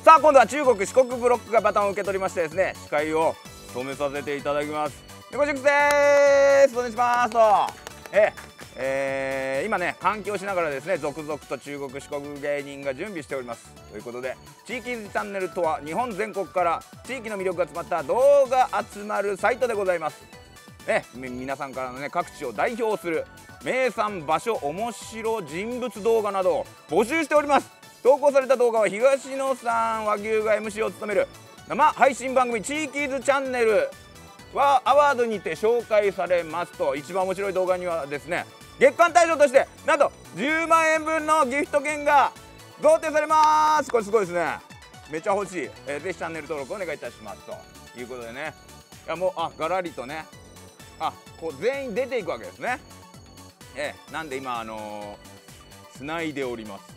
さあ今度は中国四国ブロックがバトンを受け取りましてですね、司会を務めさせていただきます。猫塾です。お願いしますと。今ね換気をしながらですね、続々と中国四国芸人が準備しております。ということで、地域ズチャンネルとは日本全国から地域の魅力が詰まった動画集まるサイトでございます。皆さんからのね各地を代表する名産場所、面白人物動画などを募集しております。投稿された動画は東野さん和牛が MC を務める生配信番組地域ズチャンネルはアワードにて紹介されますと、一番面白い動画にはですね、月間大賞としてなんと10万円分のギフト券が贈呈されます。これすごいですね。めっちゃ欲しい。ぜひチャンネル登録お願いいたしますということでね、いやもうガラリとね、こう全員出ていくわけですね。なんで今つないでおります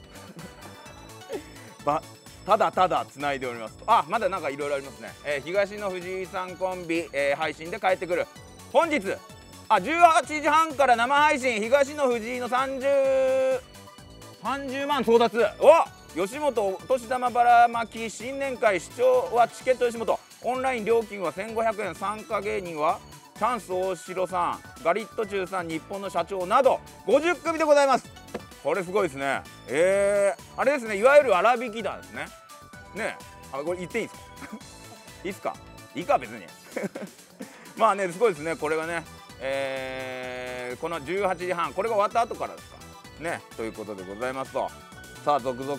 ただただつないでおりますと。まだなんかいろいろありますね。東野藤井さんコンビ、配信で帰ってくる。本日18時半から生配信、東野藤井の30万争奪。吉本お年玉ばらまき新年会、視聴はチケット吉本、オンライン料金は1500円、参加芸人はチャンス大城さん、ガリットチュウさん、日本の社長など50組でございます。これすごいですね。あれですね、いわゆる粗挽き団ですね。これ言っていいですかいいっすか、いいか別にまあね、すごいですね。これがね、この18時半、これが終わった後からですかね、ということでございますと、さあ続々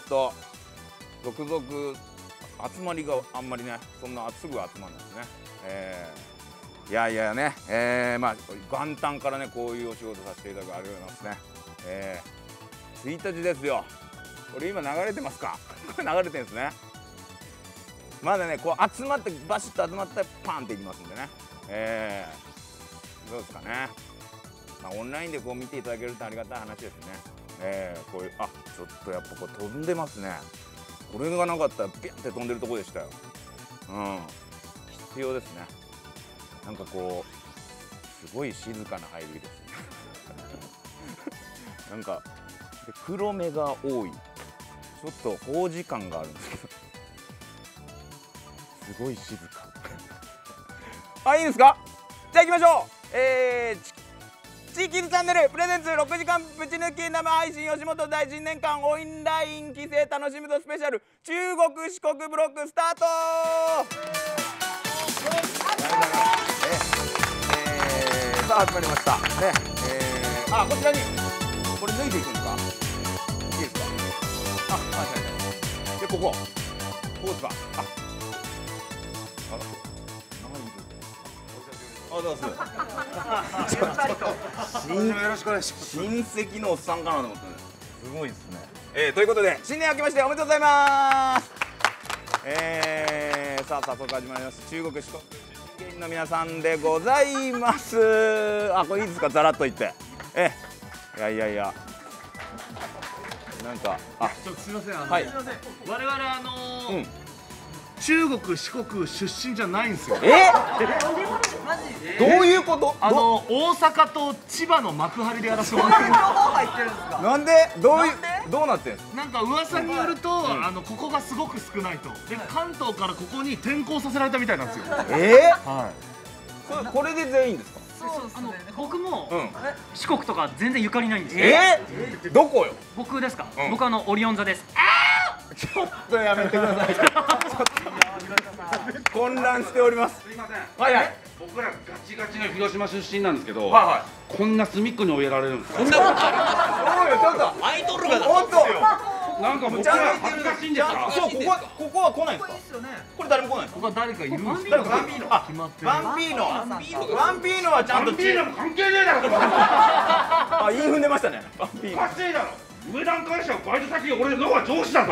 集まりがあんまりね、そんなすぐ集まるんですね。いやいやね、元旦からねこういうお仕事させていただくありがとうございますね。1日ですよ。これ今流れてますかこれ流れてるんですね。まだねこう集まってバシッと集まったらパンっていきますんでね。どうですかね。オンラインでこう見ていただけるとありがたい話ですね。こういうちょっとやっぱこう飛んでますね。これがなかったらピャンって飛んでるとこでしたよ。必要ですね。なんかこうすごい静かな入りですねなんかで黒目が多い、ちょっと法事感があるんですけどすごい静かいいですか。じゃあ行きましょう。地域ズチャンネルプレゼンツ6時間ぶち抜き生配信吉本大新年間オンライン帰省楽しむぞスペシャル中国四国ブロックスタート。さあ始まりましたね。こちらにこれ脱いでいくんですか。いいですか。はい。でここですか。どうぞ。よろしくお願いします。親戚のおっさんかなと思って、すごいですね。ということで新年明けましておめでとうございます。さあ早速始まります。中国四国芸人の皆さんでございます。これいいですか、ざらっと言って。いやなんかすみません、 はい、 我々中国四国出身じゃないんですよ。 どういうこと？ 大阪と千葉の幕張でやらせてもらってるんです。 なんでどうなってんすか？ なんか噂によるとここがすごく少ないと。で関東からここに転校させられたみたいなんですよ。 はい。これで全員ですか？ 僕も四国とか全然ゆかりないんですよ。 どこよ？ 僕ですか？僕オリオン座です。 ちょっとやめてください。混乱しております。 すいません。 僕らガチガチの広島出身なんですけど、 はいはい、 こんな隅っこに追えられるんですか。 こんなことある。そうよ、ちょっとアイドルが本当。 なんか僕ら恥ずかしいんですか。 そう、ここは来ないんですか。これ誰も来ないんですか。 ここは誰かいるんですか。 か。 バンビーノ。 決まってる。 バンビーノはちゃんと。 バンビーノも関係ねえだろ。 イン踏んでましたね。バンビーノ。 おかしいだろ。上段会社はバイト先が俺の方が上司だぞ。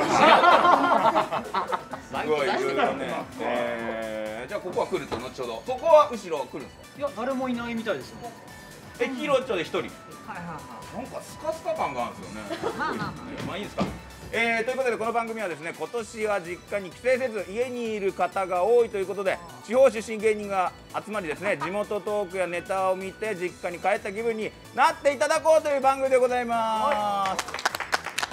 すごいいろいろね。じゃあここは来ると後ほど。そこは後ろ来るんですか。 いや、誰もいないみたいですよ。 ヒロッチョで一人。なんかスカスカ感があるんですよね。まあいいですか。ということでこの番組はですね、今年は実家に帰省せず家にいる方が多いということで、地方出身芸人が集まりですね、地元トークやネタを見て実家に帰った気分になっていただこうという番組でございます。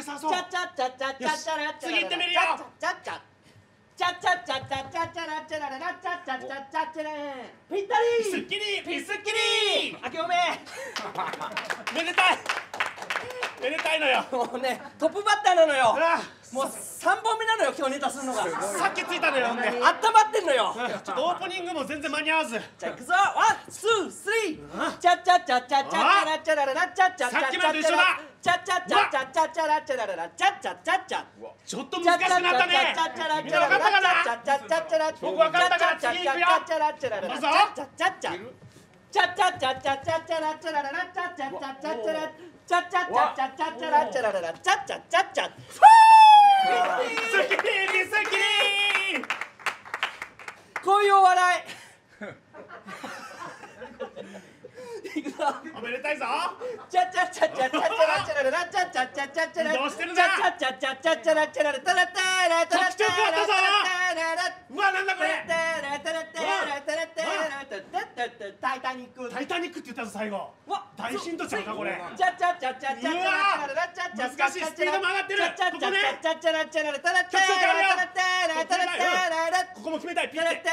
けさそうチャチャチャチャチャチャラチャ次行ってみるよチャチャチャチャチャチャチャチャチャラチャラララチャチャチャチャチャラぴったりすっきりピスッキリ明けおめめでたいめでたいのよもうねトップバッターなのよあもう3本目なのよ今日ネタするのがさっきついたのよほんであったまってんのよちょっとオープニングも全然間に合わずじゃあ行くぞワンツースリーチャチャチャチャチャチャラチャラララチャチャチャチャさっきまでと一緒だチャチャチャチャチャチャラチャラララチャチャチャチャちょっと難しくなったねみんな分かったかな僕分かったから次行くよ行くぞチャチャチャチャチャチャラチャラララチャチャチャチャチャラチャチャチャチャチャチャラチャラララチャチャチャチャこういうお笑いいくぞ。 おめでたいぞ。 チャチャチャチャチャチャラチャラララチャチャチャチャチャラどうしてるんだ。 チャチャチャチャチャラチャララタラタラタラタラタラうわ、なんだこれ。 タイタニック。 タイタニックって言ったぞ最後。 わ大ヒントちゃうかこれ。 チャチャチャチャチャチャラチャララチャチャ難しいスピードも上がってる。 チャチャチャチャチャラチャララタラタラタラタラここも決めたい。ピッて。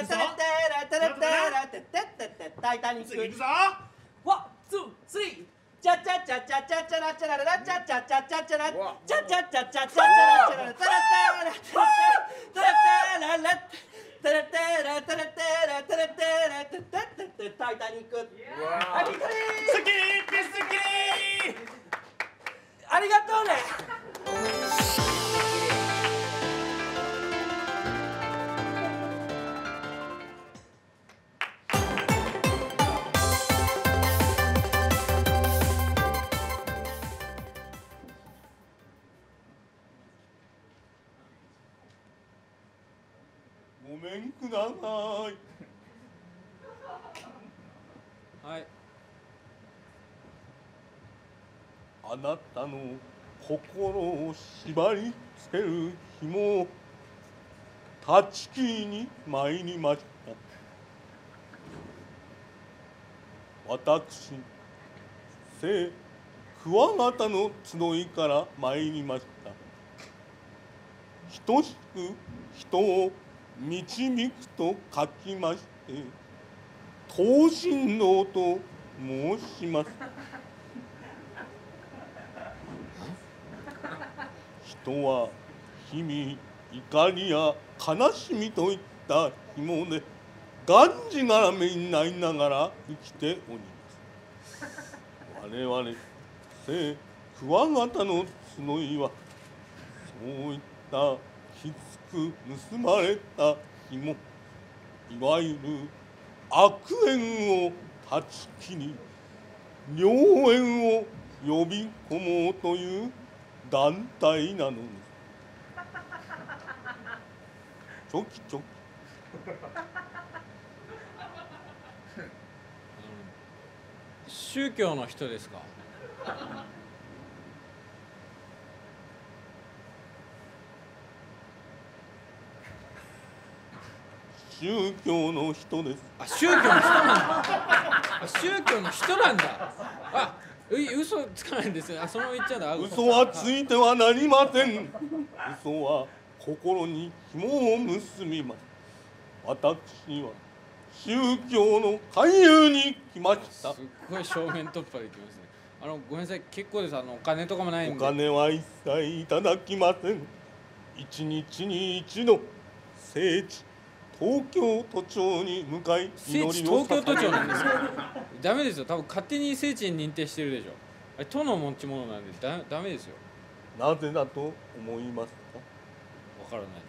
タイタニック。 次行くぞ。 ワン、ツー、スリー。チャチャチャチャチャチャラチャララチャチャチャチャチャラチャチャチャチャチャチャラチャララタラタラタラタララタラタラタラタラタラタラタイタニック。 好きピスキありがとうね。 ごめんください。 はい。 あなたの心を縛り付ける紐を断ち切りに参りました。私、聖桑形の集いから参りました。等しく人を導くと書きまして、東進道と申します。人は日々怒りや悲しみといった紐でがんじがらめになりながら生きております。我々聖桑形の集いはそういったきつく盗まれた紐、いわゆる悪縁を断ち切り良縁を呼び込もうという団体なのです。チョキチョキ。 宗教の人ですか。 宗教の人です。 あ、宗教の人なんだ。あ、宗教の人なんだ。あ、嘘つかないんですよ。あ、その言っちゃだ。 嘘はついてはなりません。嘘は心に紐を結びます。私は宗教の勧誘に来ました。 すっごい正面突破できますね。ごめんなさい、結構です。お金とかもないんで。 お金は一切いただきません。一日に一度聖地東京都庁に向かい聖地東京都庁なんですか。ダメですよ。多分勝手に聖地に認定してるでしょ。あれ都の持ち物なんでダメですよ。 なぜだと思いますか。 わからない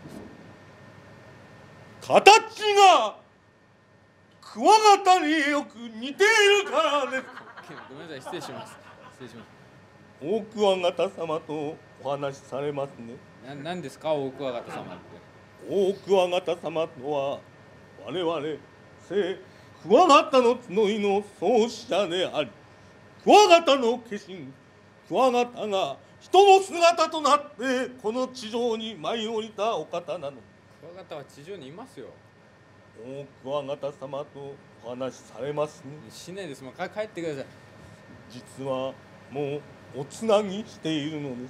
です。 形がクワガタによく似ているからです。 ごめんなさい、失礼します。失礼します。 大クワガタ様とお話しされますね。 何ですか、大クワガタ様って。 大クワガタ様とは我々聖クワガタの集いの創始者であり、クワガタの化身クワガタが人の姿となってこの地上に舞い降りたお方なの。 クワガタは地上にいますよ。 大クワガタ様とお話しされますね。 しないです。もう帰ってください。 実はもうおつなぎしているのです。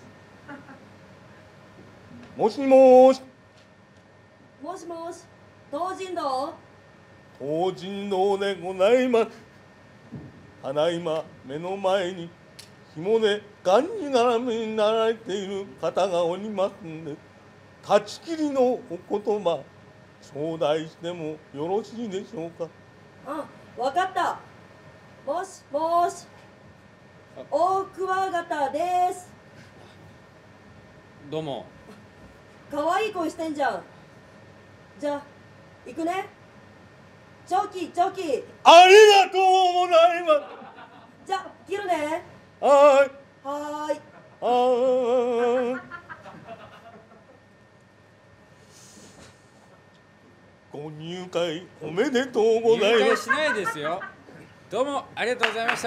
もしもし。 もしもし、東尋道？ 東尋道でございます。ただいま目の前に紐でがんじがらめになられている方がおりますんで、断ち切りのお言葉頂戴してもよろしいでしょうか。 あ、わかった。もしもし、大クワガタです。 どうも。 可愛い声してんじゃん。じゃあ行くね。 チョキチョキ。 ありがとうございまじゃ切るね。 す。ははーい。 ーい。ご入会おめでとうございます。 入会しないですよ。どうもありがとうございました。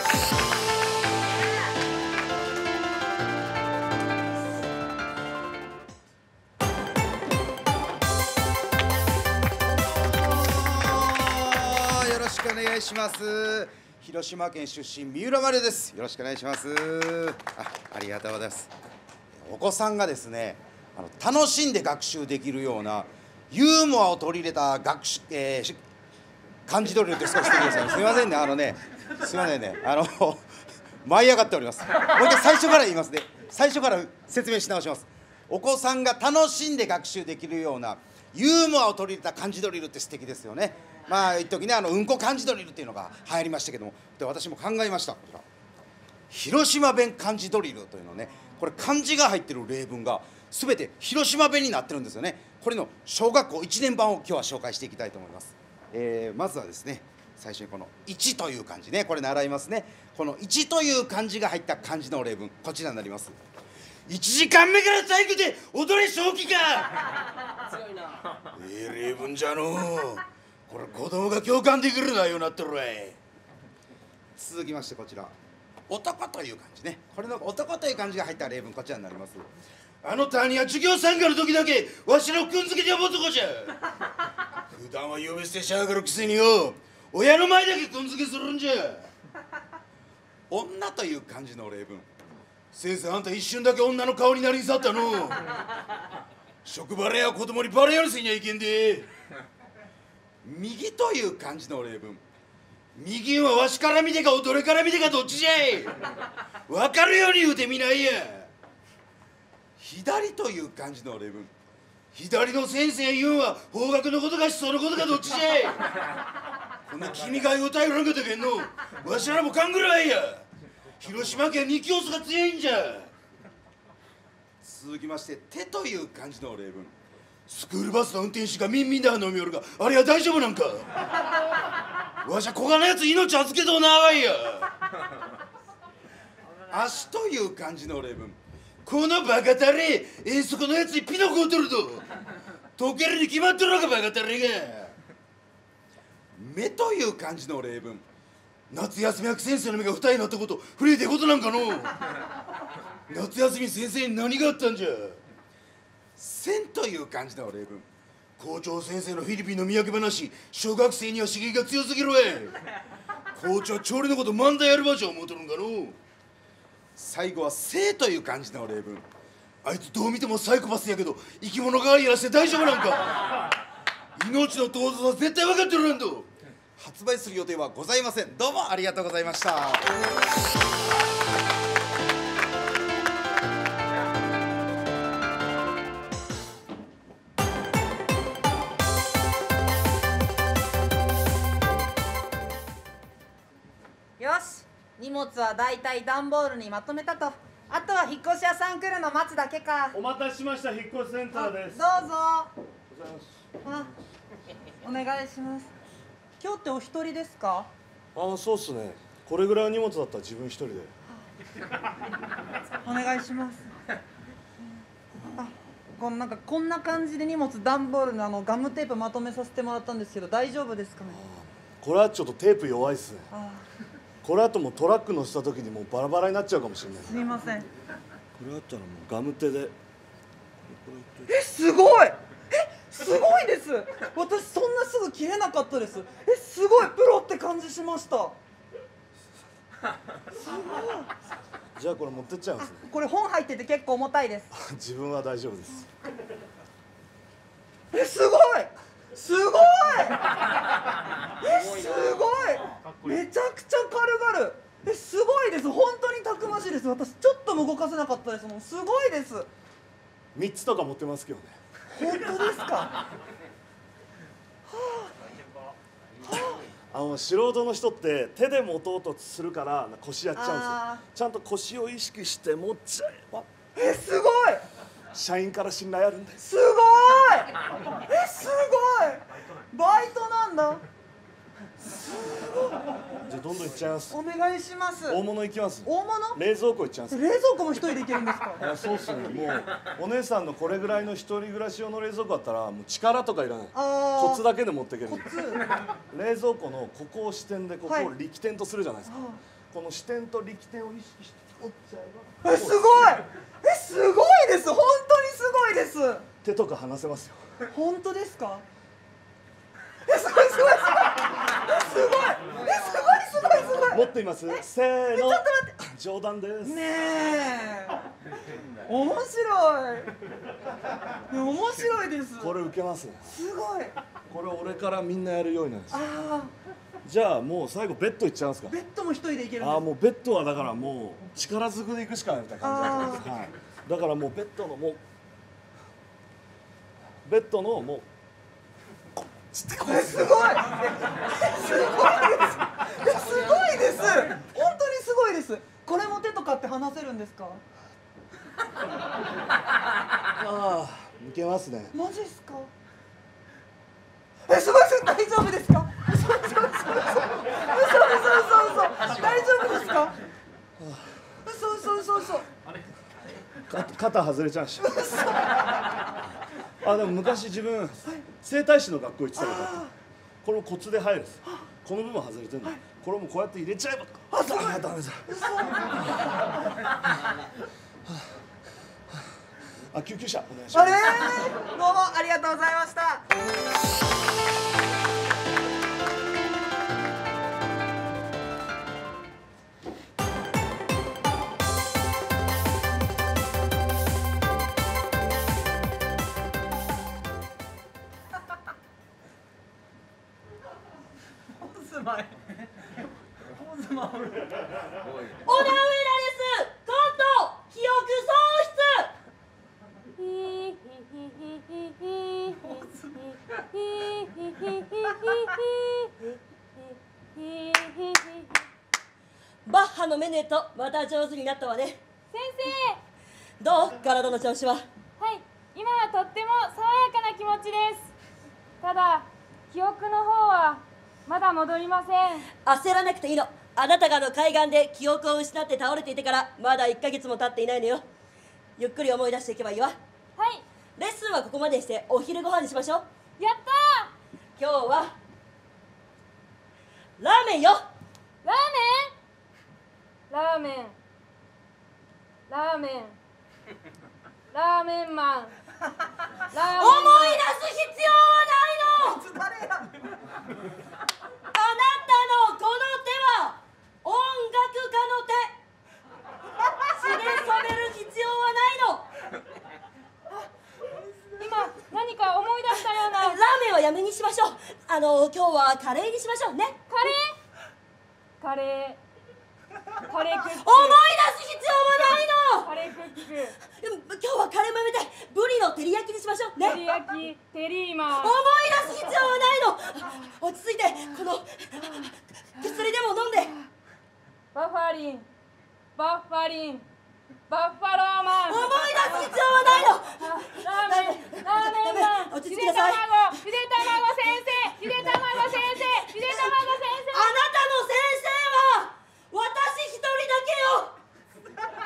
よろしくお願いします。広島県出身三浦丸です。よろしくお願いします。ありがとうございます。お子さんがですね、楽しんで学習できるようなユーモアを取り入れた漢字ドリルって少ししてください。すみませんね、すみませんね、舞い上がっております。もう一回最初から言いますね。最初から説明し直します。お子さんが楽しんで学習できるようなユーモアを取り入れた漢字ドリルって素敵ですよね。まあ一時ね、うんこ漢字ドリルっていうのが流行りましたけども、で私も考えました。広島弁漢字ドリルというのね、これ漢字が入ってる例文が全て広島弁になってるんですよね。これの小学校1年版を今日は紹介していきたいと思います。まずはですね、最初にこの1という漢字ね、これ習いますね。この1という漢字が入った漢字の例文、こちらになります。1時間目から体育で踊れ正気か。 強いな。 例文じゃのう。これ子供が共感できる内容になってるわい。続きましてこちら男という漢字ね。これの男という漢字が入った例文、こちらになります。あの谷は授業参加の時だけわしのくんづけで呼ぶ男じゃ。普段は呼び捨てしやがるくせによ、親の前だけくんづけするんじゃ。女という漢字の例文。先生、あんた一瞬だけ女の顔になりんさったの。職場や子供にバレやるせにはいけんで。右という漢字の例文。右はわしから見てか踊れから見てかどっちじゃい。分かるように言うてみないや。左という漢字の例文。左の先生言うんは法学のことか思想のことかどっちじゃい。こんな君が言うたいらんかったけんの、わしらも勘ぐらいや。広島県に教祖が強いんじゃ。続きまして手という漢字の例文。スクールバスの運転手がミンミンだ飲みよるが、あれは大丈夫なんか。わしゃ小柄なやつ命預けとうなわいや。足という漢字の例文。このバカタレ、遠足のやつにピノコを取ると溶けるに決まってるのかバカタレが。目という漢字の例文。夏休み明け先生の目が二重になったこと触れてことなんかの。夏休み先生に何があったんじゃ。線という漢字の例文。校長先生のフィリピンの土産話、小学生には刺激が強すぎるわい。校長調理のこと漫才やる場所を思うとるんかの。最後は生という漢字の例文。あいつどう見てもサイコパスやけど生き物代わりやらして大丈夫なんか。命の尊さは絶対分かってるんだ。発売する予定はございません。どうもありがとうございました。 よし、荷物はだいたい段ボールにまとめたと。あとは引っ越し屋さん来るの待つだけか。 お待たせしました、引っ越しセンターです。 どうぞ。お願いします。今日ってお一人ですか？ そうっすね。これぐらいの荷物だったら自分一人で。 お願いします。こんな感じで荷物段ボールのガムテープまとめさせてもらったんですけど大丈夫ですかね？ これはちょっとテープ弱いっすね。これあともうトラック乗せた時にもうバラバラになっちゃうかもしれない。 すみません。 これあったらもうガム手で。 すごい。すごいです。私そんなすぐ切れなかったです。すごいプロって感じしました。すごい。 じゃあこれ持ってっちゃいますね。 これ本入ってて結構重たいです。 自分は大丈夫です。 すごい。すごい。すごい。めちゃくちゃ軽々。すごいです。本当にたくましいです。私ちょっとも動かせなかったですもん。すごいです。 3つとか持ってますけどね。 本当ですか？ 素人の人って手で持とうとするから腰やっちゃうんですよ。ちゃんと腰を意識して持っちゃえば。 すごい。 社員から信頼あるんで。 すごい。すごい。バイトなんだ。 どんどんいっちゃいます。 お願いします。 大物いきます。 大物？ 冷蔵庫いっちゃいます。 冷蔵庫も一人でいけるんですか？ いや、そうっすね。もうお姉さんのこれぐらいの一人暮らし用の冷蔵庫だったらもう力とかいらない。コツだけで持っていける。コツ。冷蔵庫のここを支点でここを力点とするじゃないですか。この支点と力点を意識して折っちゃえば。 すごい。すごいです。本当にすごいです。 手とか離せますよ。 本当ですか？すごいすごいすごい。すごい。すごいすごい。 持っています。せーの。 ちょっと待って。 冗談です。 ねえ。面白い。面白いです。 これ受けますね。 すごい。 これ俺からみんなやるようになるんです。 ああ。 じゃあもう最後ベッドいっちゃいますか。 ベッドも一人でいけるんですか。 ああ、もうベッドはだからもう力ずくでいくしかないみたいな感じです。はい。だからもうベッドのもうベッドのもうこれすごい。すごいです。すごいです。本当にすごいです。これも手とかって離せるんですか？ ああ、いけますね。 マジっすか？すごいです。大丈夫ですか？嘘大丈夫ですか？嘘。 肩外れちゃうし。あ、でも昔自分整体師の学校行ってたことあって、これもコツで入るんです。この部分外れてるんだ。これもこうやって入れちゃえば。あ、ダメだ。あ、救急車お願いします。 どうもありがとうございました。 オナウエラです。コント記憶喪失。バッハのメネとまた上手になったわね。 先生、どう？体の調子は？ はい、今はとっても爽やかな気持ちです。ただ記憶の方はまだ戻りません。 焦らなくていいの。あなたが海岸で記憶を失って倒れていてからまだ1ヶ月も経っていないのよ。ゆっくり思い出していけばいいわ。 はい。 レッスンはここまでにしてお昼ご飯にしましょう。 やったー。今日はラーメンよ。 ラーメンラーメンマン。思い出す必要はないの。 あなたのこの手は音楽家の手。血で染める必要はないの。 今何か思い出したような。 ラーメンはやめにしましょう。今日はカレーにしましょうね。 カレークック。 思い出す必要はないの。 カレークック。 今日はカレーもやめてブリの照り焼きにしましょうね。 照り焼き、テリーマン。 思い出す必要はないの。落ち着いてこの薬でも飲んで。 バファリン、バッファローマン。 思い出す必要はないの。 ラーメンマン。 落ち着きなさい。 ゆで卵先生。あなたの先生は私一人だけよ。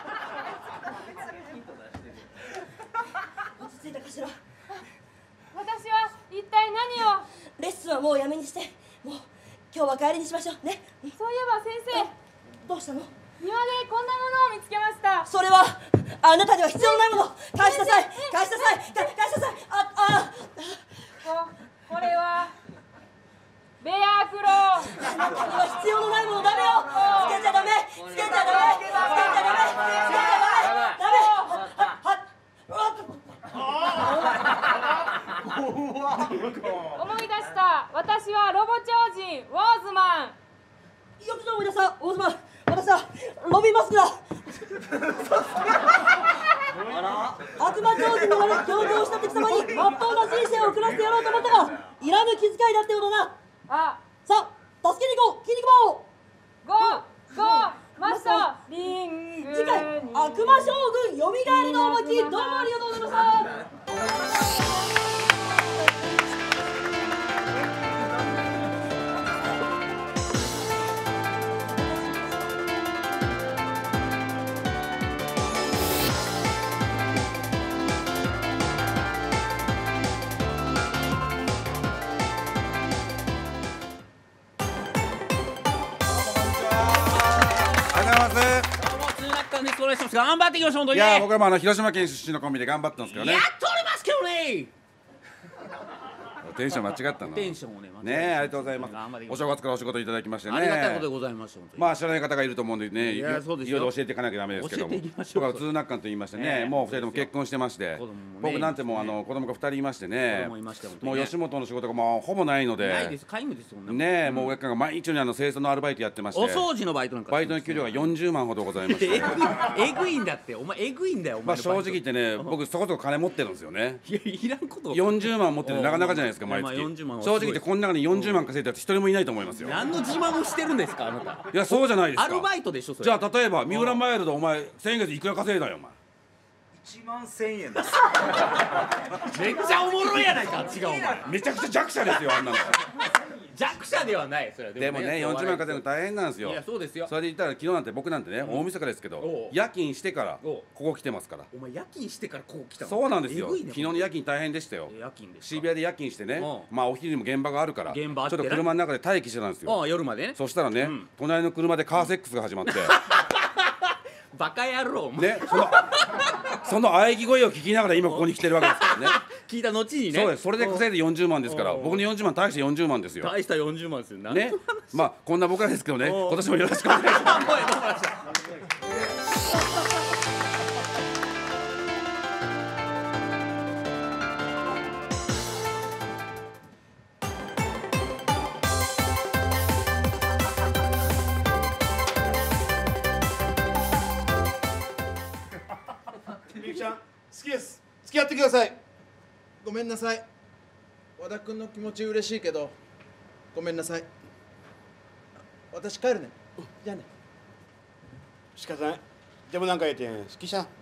落ち着いたかしら。 私は一体何を。 レッスンはもうやめにして、もう今日は帰りにしましょうね。 そういえば先生、 どうしたの？ 庭でこんなものを見つけました。 それはあなたには必要ないもの。返しなさい。 これはベアクロー。 あなたには必要のないもの。ダメよ。つけちゃダメ。 思い出した。私はロボ超人ウォーズマン。 よくぞ思い出した。ウォーズマン。私はロビンマスクだ。悪魔超人になる表情をした貴様にまっとうな人生を送らせてやろうと思ったが、いらぬ気遣いだってことだな。さあ助けに行こう。筋肉マンをゴーマスターリング。 次回悪魔将軍よみがえりのおまき。どうもありがとうございました。 くお願いします。頑張っていきましょう、本当にいね。 や僕らも広島県出身のコンビで頑張ったんですけどね。 やっておりますけどね。 テンション間違ったな。 テンションをね、 ね、ありがとうございます。お正月からお仕事いただきましてね。 ありがたいことでございました。 まあ知らない方がいると思うんでね、 いやそうですよいろいろ教えていかなきゃダメですけども。僕は通なっかんと言いましてね、もう2人とも結婚してまして、僕なんてもう子供が2人いましてね、もう吉本の仕事がもうほぼないので、 ないです、皆無ですもんね、もう上から毎日のように清掃のアルバイトやってまして、 お掃除のバイトなんかバイトの給料が40万ほどございまして、 えぐいんだって、お前えぐいんだよ。 まあ正直言ってね、僕そこそこ金持ってるんですよね。 いやいらんこと。 40万持ってるなかなかじゃないですか毎月。正直言ってこの中に40万稼いだって一人もいないと思いますよ。 何の自慢をしてるんですかあなた。 いやそうじゃないですか。 アルバイトでしょそれ。 じゃあ例えば三浦マイルドお前先月いくら稼いだよお前。 1万1000円です。 めっちゃおもろいやないか。違うお前。 めちゃくちゃ弱者ですよあんなの。 弱者ではないそれは。 でもね40万稼ぐの大変なんですよ。 いやそうですよ。 それで言ったら昨日なんて僕なんてね大晦日ですけど夜勤してからここ来てますから。 お前夜勤してからここ来たの。 そうなんですよ。昨日の夜勤大変でしたよ。 夜勤です。 渋谷で夜勤してね、まあお昼にも現場があるからちょっと車の中で待機してたんですよ。 夜までね。 そしたらね隣の車でカーセックスが始まってバカ野郎ね、その喘ぎ声を聞きながら今ここに来てるわけですからね。 聞いた後にね。 そうです。それで稼いで40万ですから、僕の40万大して40万ですよ。 大した40万ですよね。まあこんな僕らですけどね、今年もよろしくお願いします。 みゆきちゃん好きです。付き合ってください。 ごめんなさい。和田君の気持ち嬉しいけどごめんなさい。私帰るね。じゃあね。 仕方ない。でもなんか言えて好きじゃん。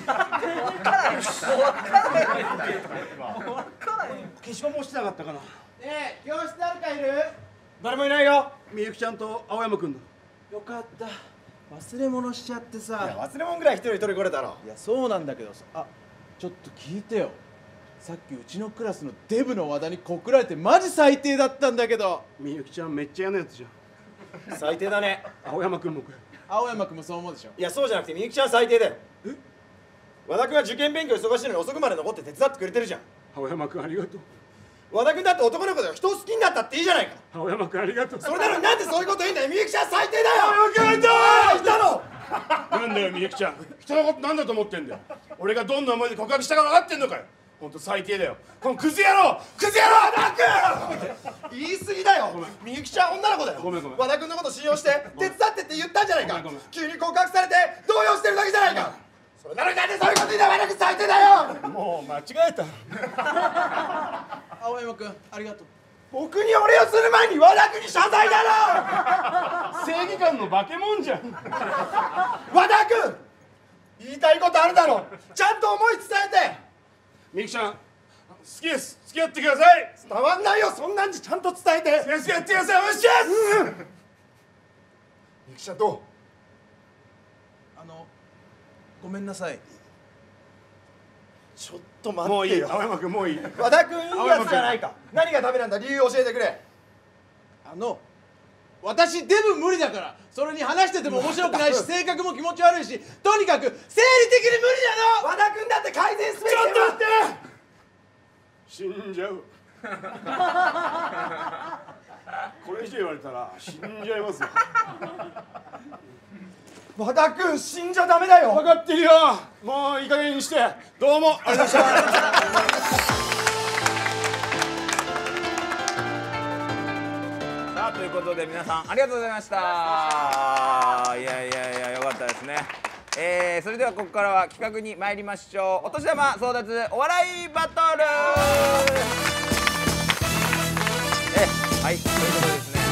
消しゴム落ちてなかったかな。 ねえ、教室誰かいる？ 誰もいないよ。みゆきちゃんと青山くんだ。 よかった。忘れ物しちゃってさ。 いや忘れ物ぐらい一人取りこれたろ。 いやそうなんだけどさ、あ、ちょっと聞いてよ。さっきうちのクラスのデブの和田に告られてマジ最低だったんだけど。 みゆきちゃんめっちゃ嫌なやつじゃん。最低だね。 青山くんも青山くんもそう思うでしょ。 いやそうじゃなくてみゆきちゃん最低だよ。え？和田くんは受験勉強忙しいのに遅くまで残って手伝ってくれてるじゃん。 青山くんありがとう。 和田くんだって男の子だよ。人を好きになったっていいじゃないか。 青山くんありがとう。 それなのになんでそういうこと言うんだよ。みゆきちゃん最低だよ。 青山くんいたの。 なんだよみゆきちゃん。人のことなんだと思ってんだよ。俺がどんな思いで告白したか分かってんのかよ。ほんと最低だよ。このクズ野郎和田くん。 言い過ぎだよ。みゆきちゃん女の子だよ。 ごめんごめん。 和田くんのこと信用して手伝ってって言ったんじゃないか。急に告白されて動揺してるだけじゃないか。それなのになんでそういうこと言うんだよ。和田くん最低だよ。 もう間違えた。 青山くんありがとう。 僕にお礼をする前に和田くんに謝罪だろ。 正義感の化け物じゃん。 和田くん言いたいことあるだろ。ちゃんと思い伝えて。 みゆきちゃん好きです。付き合ってください。 伝わんないよ。そんなんじゃちゃんと伝えて。 付き合ってください。お願いします。 みゆきちゃんどう？ ごめんなさい。 ちょっと待ってよ。 もういい。青山くんもういい。 和田くんいいやつじゃないか。何がダメなんだ。理由教えてくれ。 私デブ無理だから。それに話してても面白くないし性格も気持ち悪いし、とにかく生理的に無理なの。 和田くんだって改善すべきだよ。 ちょっと待って。死んじゃう。これ以上言われたら死んじゃいますよ。 和田くん死んじゃダメだよ。 分かってるよ。もういい加減にして。どうもありがとうございました。 さあということで皆さんありがとうございました。いやよかったですね。それではここからは企画に参りましょう。お年玉争奪お笑いバトル。はいということでですね、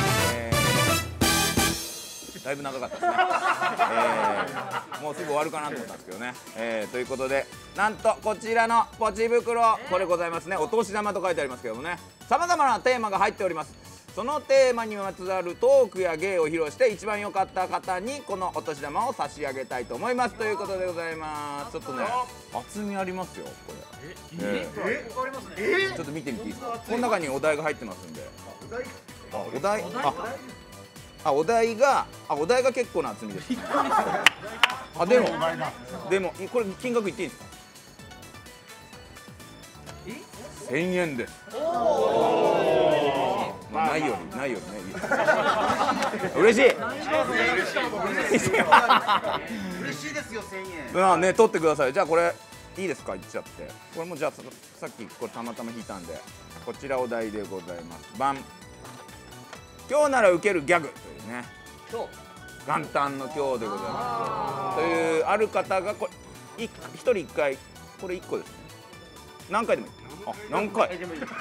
だいぶ長かったですね。もうすぐ終わるかなと思ったんですけどね。ということでなんとこちらのポチ袋これございますね。お年玉と書いてありますけどもね、さまざまなテーマが入っております。そのテーマにまつわるトークや芸を披露して一番良かった方にこのお年玉を差し上げたいと思いますということでございます。ちょっとね厚みありますよこれ。ちょっと見てみていいですか。この中にお題が入ってますんで。お題が結構な厚みです。 あ、でもこれ金額言っていいですか？1000円です。まあないよりね。嬉しい。 嬉しいですよ、1000円。 まあね、取ってください。じゃあこれいいですか、言っちゃって。これもじゃあさっきこれたまたま引いたんで、こちらお題でございます。バン。今日ならウケるギャグというね。元旦の今日でございます。というある方がこれ一人一回、これ1個ですね。何回でもいい。あ、何回でもいい。じ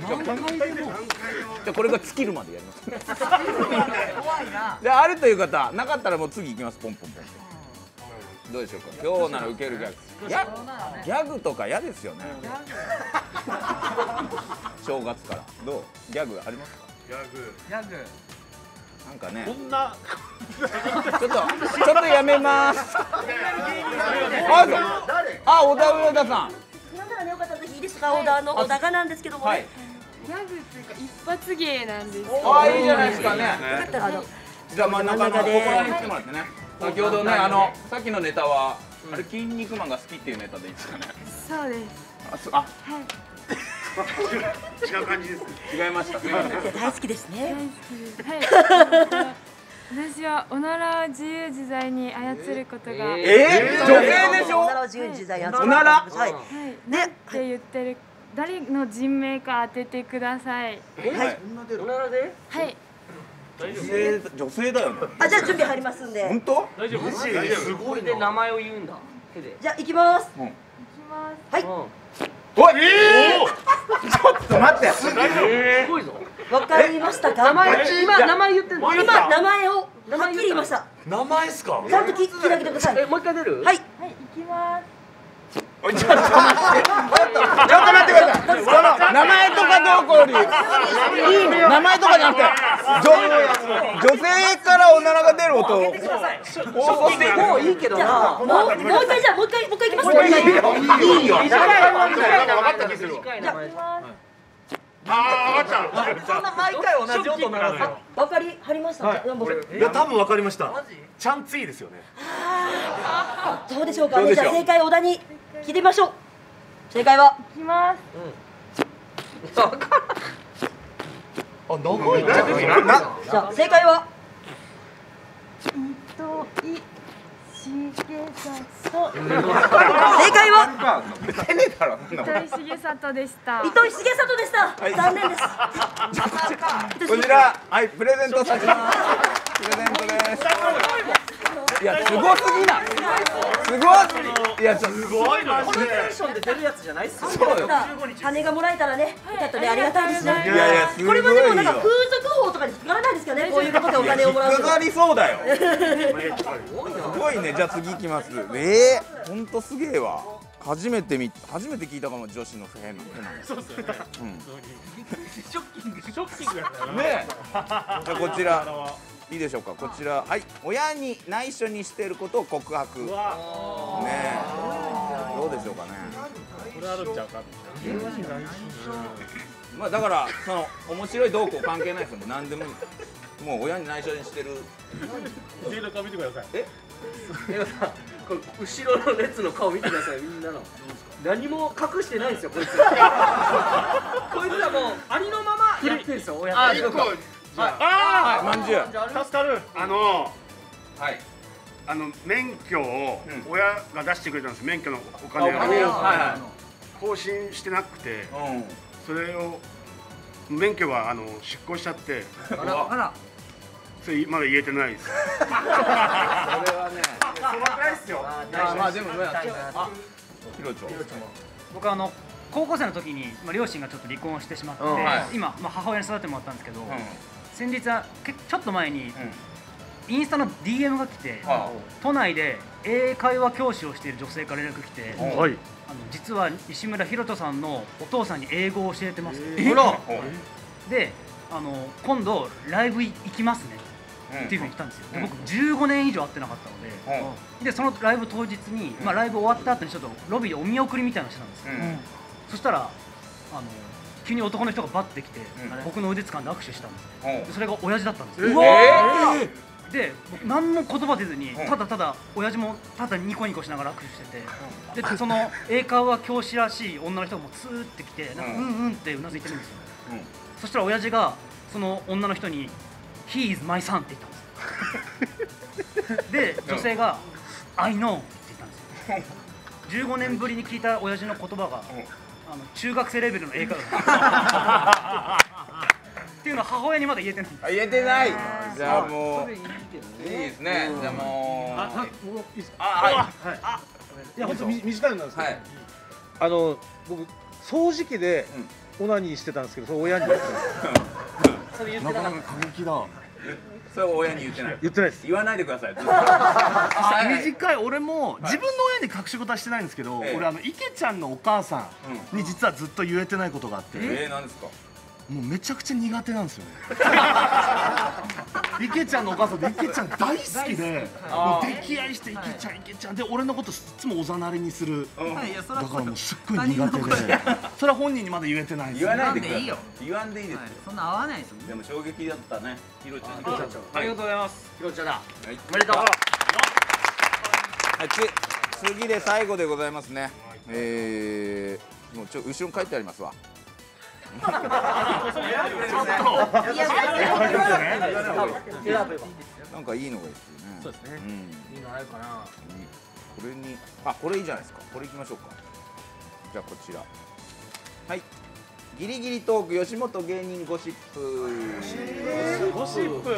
ゃあこれが尽きるまでやります。じゃああるという方、なかったらもう次行きます。ポンポンポン。どうでしょうか。今日ならウケるギャグ。ギャグとか嫌ですよね。正月からどう？ギャグありますか？ ギャグなんかね。 こんなちょっとやめます。あ、小田上田さん。 なんならね、よかったらぜひいいですか、小田なんですけどもね。 ギャグっていうか一発芸なんです。 あ、いいじゃないですかね。 よかったらじゃあ真ん中のここら辺に来てもらってね。先ほどね、さっきのネタはあれ筋肉マンが好きっていうネタでいいですかね。 そうです。 あ、 はい。 違う感じです。 違いました。 大好きですね。 大好きです。はい。私はおならを自由自在に操ることが。 女性でしょ？ おならを自由自在に操る。 おなら？ はい。なんて言ってる、誰の人名か当ててください。 はい。おならで？ はい。 女性だよね。 あ、じゃあ準備入りますんで。 本当？ 大丈夫？ すごいで名前を言うんだ。 じゃあ行きます。 行きます。 はい。 おい。ちょっと待って。 すごいぞ。 わかりましたか？ 今名前言ってんの？ 今名前をはっきり言いました。 名前っすか？ ちゃんと聞き上げてください。 もう一回出る？ はい。 はい、行きます。 ちょっと待ってください。その名前とかどうこうより名前とかじゃなくて女性からおならが出る音を放送している。 もういいけどな。 もう一回じゃあもう一回行きます。 いいよ。 短い名前だけする。短い名前。 あー、分かった。 そんな毎回同じ音鳴らすの。 わかりました。 いや、多分分かりました。ちゃんついですよね。 どうでしょうかね。じゃあ正解小田に聞いてみましょう。正解は。 行きます。 あ、長いね。 じゃあ正解は。 正解は糸井重里でした。 糸井重里でした。残念です。 こちら、はい、プレゼントさせます。プレゼントです。いや、すごすぎない。すごい。いや、すごいな。 このテンションで出るやつじゃないっすよ。 そうよ。 羽がもらえたらね、よかったね、ありがたいですね。 いやいや、すごいよ。 これはでもなんか風俗法とかに引っかからないですかね。こういうことでお金をもらう。 引っかかりそうだよ。すごいね。じゃあ次行きます。本当すげえわ。初めて聞いたかも、女子の変な。 そうですよね。ショッキングやったよね。 ね。じゃあこちらいいでしょうか。こちら、はい、親に内緒にしていることを告白。ね。どうでしょうかね。 これあるんちゃうか。 まあだからその面白いどうこう関係ないですよ。何でもいい。もう親に内緒にしてる。 手の顔見てください。 これ後ろの列の顔見てください、みんなの。何も隠してないんですよ、こいつ。こいつはもうありのままやってんですよ、親。 あ、1個。 はい、まんじゅう。 助かる。 はい。 免許を親が出してくれたんです。免許のお金を更新してなくて、それを免許が失効しちゃって、それまだ言えてないです。それはね、 そのくらいですよ。 まあでもヒロチョ。 僕高校生の時に両親がちょっと離婚をしてしまって、今母親に育ててもらったんですけど、先日はちょっと前にインスタの DM が来て、都内で英会話教師をしている女性から連絡来て、実は西村ひろとさんのお父さんに英語を教えてますで、今度ライブ行きますねっていうふうに来たんですよ。で、僕15年以上会ってなかったので、そのライブ当日に、ライブ終わった後にちょっとロビーでお見送りみたいなのしてたんですよ。そしたら急に男の人がバッて来て、僕の腕掴んで握手したんですよ。それが親父だったんですよ。 で僕何も言葉出ずにただただ親父もただニコニコしながら握手してて、でその英会話教師らしい女の人がもうツーってきてなんかうんうんってうなずいてるんですよ。そしたら親父がその女の人に「He is my son」って言ったんですよ。で女性が「I know」って言ったんですよ。15年ぶりに聞いた親父の言葉が中学生レベルの英会話っていうのは母親にまだ言えてない。 言えてない。じゃあもういいですね。じゃあもういや本当短いのなんですけど、僕掃除機でオナニーしてたんですけど、それ親に言ってそれ言ってなかった。 過激だ。 それは親に言ってない。 言ってないです。 言わないでください。 短い。俺も自分の親に隠し事はしてないんですけど、俺池ちゃんのお母さんに実はずっと言えてないことがあって。 何ですか。 もうめちゃくちゃ苦手なんですよね。池ちゃんのお母さんで池ちゃん大好きで、もう溺愛して池ちゃんで俺のこといつもおざなりにする。だからもうすっごい苦手で、それは本人にまだ言えてないです。 言わないでください。言わんでいいですよ。 そんな合わないですもん。 でも衝撃だったね。ひろちゃん。 ありがとうございます。 ひろちゃんだ。 おめでとう。 次で最後でございますね。もう後ろに書いてありますわ。なんかいいのがいいですよね。 そうですね。いいのあるかな。 これにこれいいじゃないですか。これいきましょうか。じゃあこちら。はい。ギリギリトーク吉本芸人ゴシップ。 ゴシップ。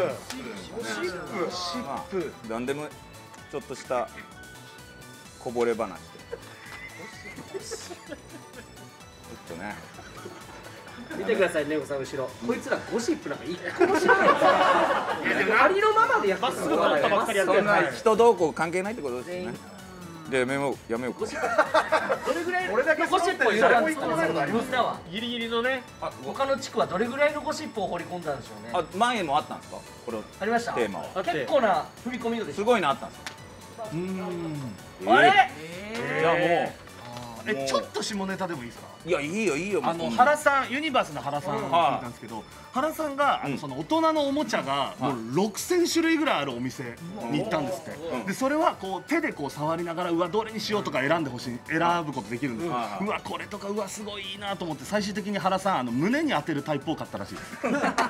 なんでもちょっとしたこぼれ話で。ちょっとね。 見てくださいね、おさん後ろ。こいつらゴシップなんか一個も知らない。ありのままでやってる。 そんな人どうこう関係ないってことですね。じゃあやめようか。 どれぐらいのゴシップを言ったんですかね。みんなはギリギリのね。 他の地区はどれぐらいのゴシップを掘り込んだんでしょうね。 前もあったんですか。これありました。 テーマは結構な踏み込み度です。 すごいのあったんですか。 あれ？ じゃあもう。 ちょっと下ネタでもいいですか。 いやいいよ。 原さん、ユニバースの原さん聞いたんですけど、原さんがその大人のおもちゃがもう6000種類ぐらいあるお店に行ったんですって。でそれはこう手でこう触りながらどれにしようとか選ぶことできるんです。うわこれとかすごいいいなと思って、最終的に原さん胸に当てるタイプを買ったらしいです。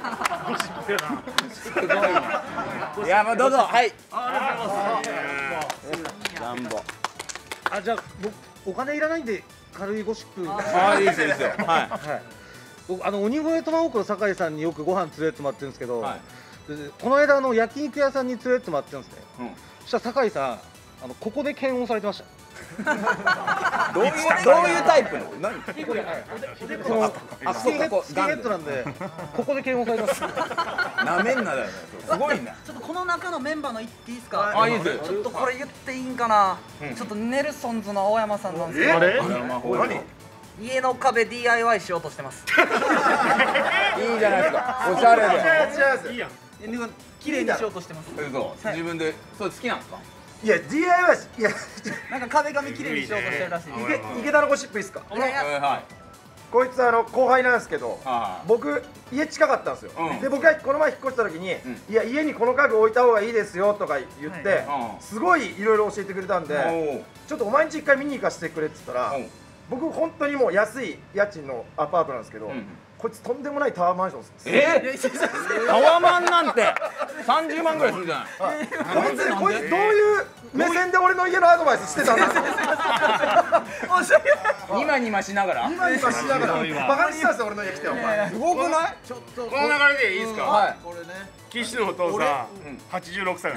すごいな。いやもうどうぞ。はい。 ランボ。じゃあ僕お金いらないんで軽いゴシップ。 いいですよ。はい。 僕鬼越トマホークの酒井さんによくご飯連れてってもらってるんですけど、この間焼肉屋さんに連れてってもらってるんですね。そしたら酒井さんここで検温されてました。 どういうタイプの？何？ スキンヘッドなんでここで検温されてます。 なめんなだよね。すごいな。 ちょっとこの中のメンバーの言っていいですか。 いいです。 ちょっとこれ言っていいんかな。ちょっとネルソンズの青山さんなんですけど。 何？ 家の壁 DIY しようとしてます。 いいじゃないですか。おしゃれで。 いいやん。綺麗にしようとしてます。 自分でそれ好きなんですか？ いや DIY いやなんか壁紙綺麗にしようとしてるらしい。 池田のゴシップいいですか。こいつ後輩なんですけど、僕家近かったんですよ。で僕がこの前引っ越した時にいや家にこの家具置いた方がいいですよとか言ってすごいいろいろ教えてくれたんで、ちょっとお前んち一回見に行かせてくれって言ったら、僕本当にもう安い家賃のアパートなんですけど、こいつとんでもないタワーマンションです。 タワマンなんて30万ぐらいするじゃない。 こいつどういう目線で俺の家のアドバイスしてたんですか。 ニマニマしながら。 バカにしたんですよ俺の家来て。お前すごくない？ ちょっとこの流れでいいですか。 はい。 これね。岸のお父さん86歳。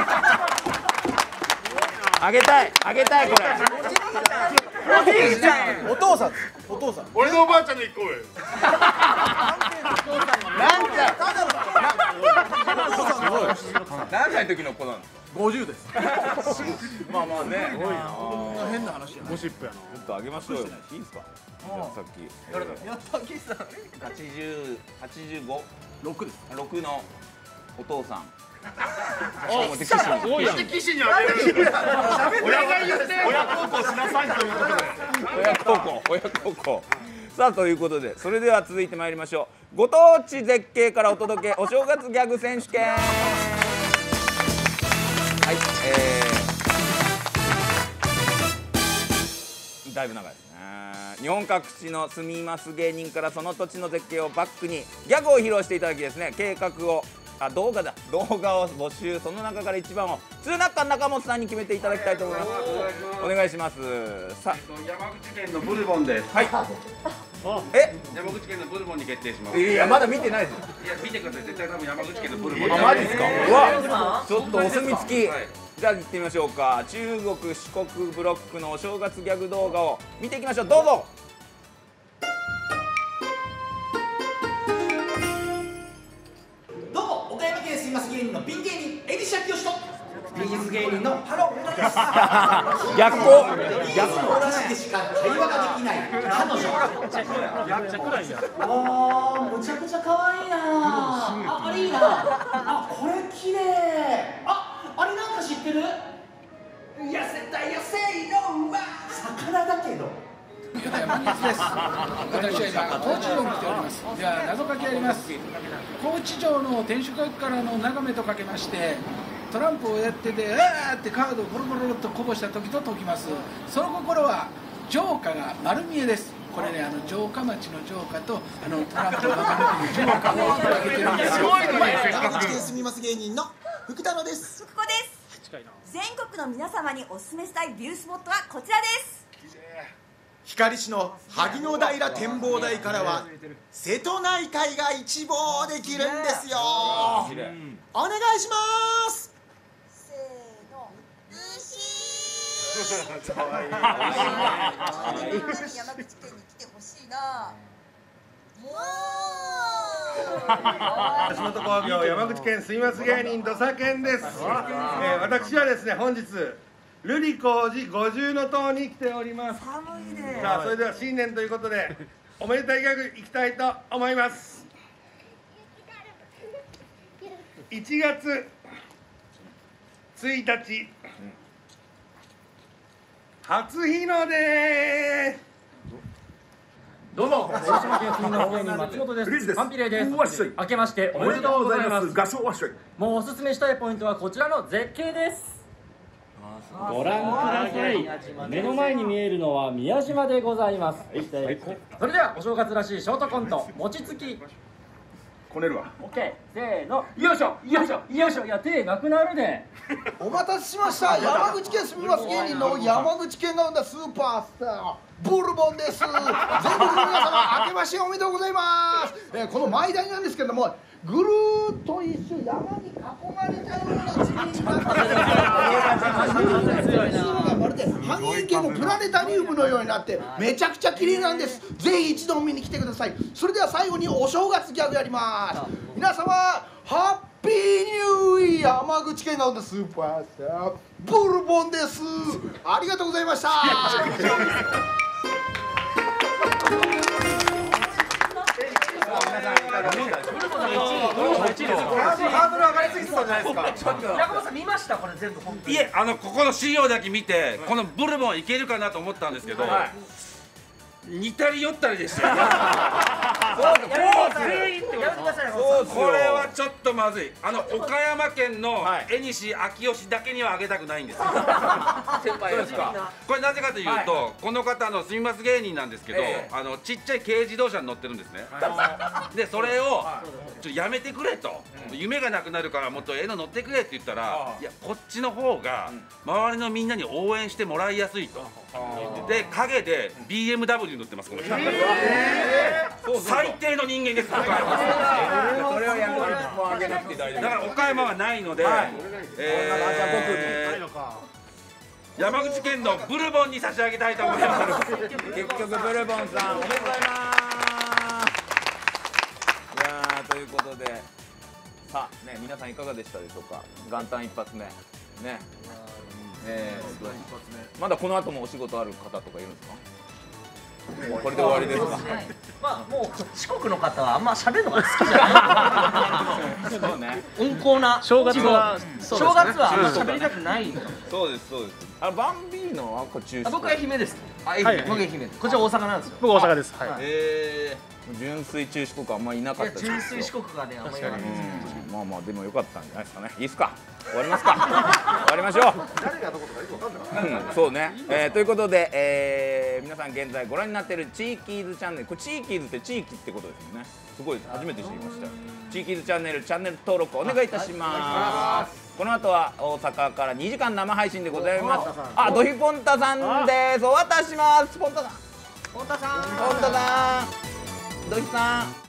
あげたいこれ。 お父さん。 俺のおばあちゃんの一個上。 何歳の時の子なの ？50です。 まあね。 こんな変な話やな。ゴシップやな。 ちょっとあげましょうよ。いいですか？さっき。 やった岸さん。 85、6です。6のお父さん。 すごいやん。岸にあげる。親が言って親孝行しなさいということで。 親孝行。さあということで、それでは続いてまいりましょう。ご当地絶景からお届けお正月ギャグ選手権。 はい、だいぶ長いですね。日本各地の住みます芸人からその土地の絶景をバックにギャグを披露していただきですね、動画を募集、その中から一番をツーナッカン中本さんに決めていただきたいと思います。お願いします。さ山口県のブルボンです。 はい。 山口県のブルボンに決定します。 いやまだ見てないですよ。 いや見てください。絶対多分山口県のブルボン。 あ、マジですか。うわ、ちょっとお墨付き。じゃあ行ってみましょうか。中国四国ブロックのお正月ギャグ動画を見ていきましょう。どうぞ。 どうも岡山県すみます芸人のピン芸人エリシャキヨシと美術芸人のハローです。 逆光。 逆光なしでしか会話ができない彼女。ああ、むちゃくちゃ可愛いな。あれいいな。あ、これ綺麗。あれなんか知ってる？痩せた野生の馬。魚だけど。 山口です。私は今高知城に来ております。では謎かけやります。高知城の天守閣からの眺めとかけまして、トランプをやっててってカードをゴロゴロっとこぼした時と解きます。その心は城下が丸見えです。これね、城下町の城下とトランプの中の城下を分けてるんですよ。 山口県住みます芸人の福太郎です。 福子です。全国の皆様にお勧めしたいビュースポットはこちらです。 光市の萩の平展望台からは瀬戸内海が一望できるんですよ。お願いします。 せーの、山口県に来てほしいな。 吉本興業山口県すみます芸人土佐健です。私はですね、本日瑠璃光寺五重塔に来ております。さあ、それでは新年ということでおめでたいギャグいきたいと思います。1月1日初日の出。 どうも、広島県住みます芸人松本です。パンピレイです。明けましておめでとうございます。もうおすすめしたいポイントはこちらの絶景です。ご覧ください。目の前に見えるのは宮島でございます。それではお正月らしいショートコント、餅つき。 こねるわ。 オッケー、せーの、よいしょ、よいしょ、よいしょ。いや、手なくなるね。 お待たせしました。山口県住みます芸人の山口県が生んだスーパースターブルボンです。全国の皆様、明けましておめでとうございます。この前台なんですけれども、ぐるーっと一周山に囲まれたような地形になっていまるで半円形のプラネタリウムのようになってめちゃくちゃ綺麗なんです。ぜひ一度見に来てください。それでは最後にお正月ギャグやります。皆様、ハッピーニューイヤー。山口県が生んだスーパースターブルボンです。ありがとうございました。 ハードル上がりすぎてたんじゃないですか。 中本さん見ました？これ全部本当に。 いえ、ここの資料だけ見て、このブルボンいけるかなと思ったんですけど、似たり寄ったりでしたよ。これはちょっとまずい。岡山県の江西昭義だけにはあげたくないんですよ。これなぜかというと、この方住みます芸人なんですけど、ちっちゃい軽自動車に乗ってるんですね。でそれをちょっとやめてくれと、夢がなくなるからもっと乗ってくれって言ったら、いやこっちの方が周りのみんなに応援してもらいやすいと。で陰で BMW 乗ってます、この人。最低の人間です、岡山。 それをやめてもあげなくて大丈夫。 だから岡山はないので、山口県のブルボンに差し上げたいと思います。 結局ブルボンさんおめでとうございます。いやということで、さあね、皆さんいかがでしたでしょうか。元旦一発目ね。まだこの後もお仕事ある方とかいるんですか。 これで終わりですか。 まあもう四国の方はあんま喋るのが好きじゃない。 そうね。 温厚な正月は正月はあんま喋りたくないよ。 そうですそうです。バンビーノはこっち。 僕は愛媛です。僕は愛媛。こっちは大阪なんですよ。 僕大阪です。はい。 純粋中四国あんまりいなかったです。 純粋四国がねあんまりいない。 まあまあでも良かったんじゃないですかね。いいっすか。終わりますか。終わりましょう。 誰がどことかよくわかんない。 そうね。ということで、皆さん現在ご覧になっているチーキーズチャンネル、これチーキーズって地域ってことですよね。すごい初めて知りました。チーキーズチャンネル登録お願いいたします。この後は大阪から2時間生配信でございます。あ、ドヒポンタさんです。お渡しします。ポンタさん。 ポンタさん。 ポンタさん。ドヒさん。